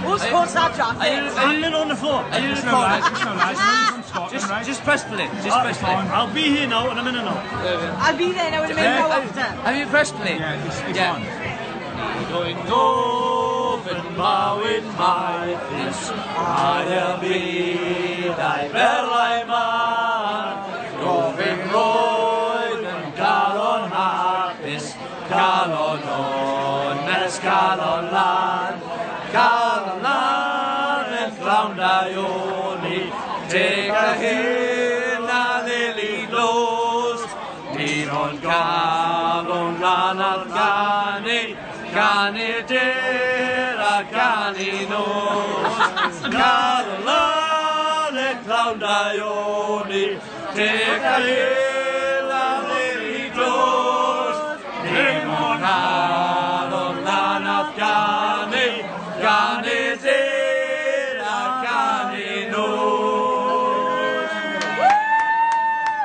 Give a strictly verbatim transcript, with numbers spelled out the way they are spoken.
Who's what's that, Jack? Standing on the floor. Are you the Lads, just no lads. Where are you from Scotland, Just, right? just press play. Just Oh, press play. I'll be here now in a minute now. I'll be there now in a minute now after. Have you pressed play? Yeah, it's, it's Yeah. on. Going open mawin mai is I'll be thy berlai man. Going roid and Calon Lan is Calon Lan, Calon Lan, Calon Lan and Laidlaw. Take a hill and lily closed. Dinon Calon Lan at Gani. Gani dera gani nos, Calon Lan and Laidlaw. Take a hill and lily closed. Dinon Calon Lan at Gani. Gani dera